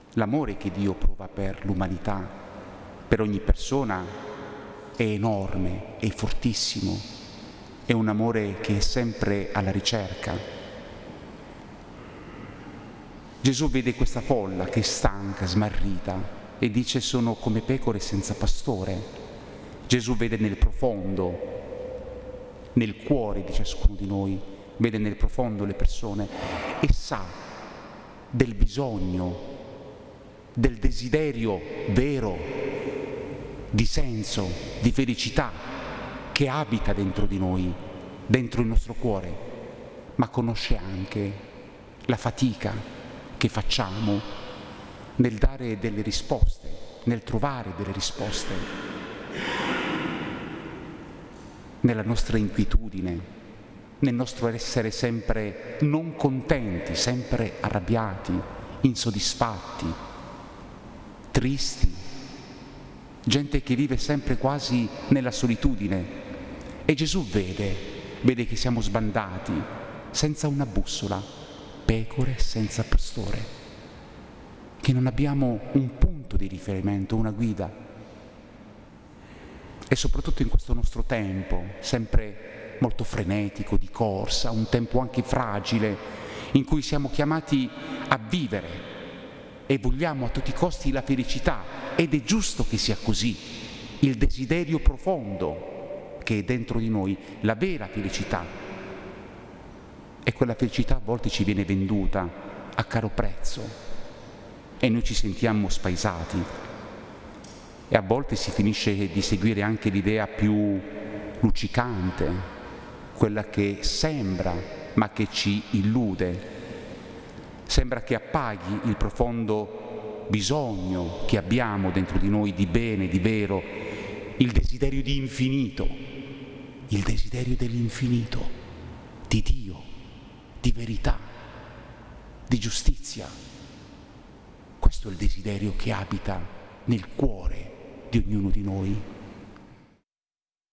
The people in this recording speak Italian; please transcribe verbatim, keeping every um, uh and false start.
L'amore che Dio prova per l'umanità, per ogni persona, è enorme, è fortissimo, è un amore che è sempre alla ricerca. Gesù vede questa folla che è stanca, smarrita, e dice: sono come pecore senza pastore. Gesù vede nel profondo, nel cuore di ciascuno di noi, vede nel profondo le persone e sa del bisogno, del desiderio vero di senso, di felicità che abita dentro di noi, dentro il nostro cuore, ma conosce anche la fatica che facciamo nel dare delle risposte, nel trovare delle risposte, nella nostra inquietudine, nel nostro essere sempre non contenti, sempre arrabbiati, insoddisfatti, tristi, gente che vive sempre quasi nella solitudine. E Gesù vede, vede che siamo sbandati, senza una bussola, pecore senza pastore, che non abbiamo un punto di riferimento, una guida. E soprattutto in questo nostro tempo, sempre molto frenetico, di corsa, un tempo anche fragile, in cui siamo chiamati a vivere e vogliamo a tutti i costi la felicità, ed è giusto che sia così, il desiderio profondo che è dentro di noi, la vera felicità. E quella felicità a volte ci viene venduta a caro prezzo e noi ci sentiamo spaesati, e a volte si finisce di seguire anche l'idea più luccicante, quella che sembra ma che ci illude, sembra che appaghi il profondo bisogno che abbiamo dentro di noi di bene, di vero, il desiderio di infinito, il desiderio dell'infinito, di Dio, di verità, di giustizia. Questo è il desiderio che abita nel cuore di ognuno di noi.